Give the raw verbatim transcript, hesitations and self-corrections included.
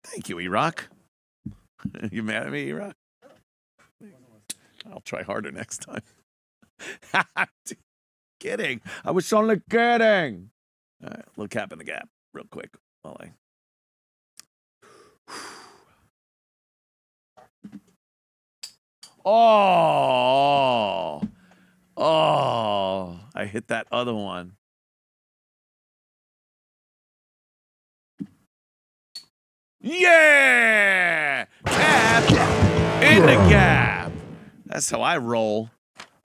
Thank you, E-Rock. You mad at me, E-Rock? I'll try harder next time. Kidding. I was only kidding. All right, little cap in the gap real quick while I... Oh, oh, I hit that other one. Yeah! Cap in the gap. That's how I roll.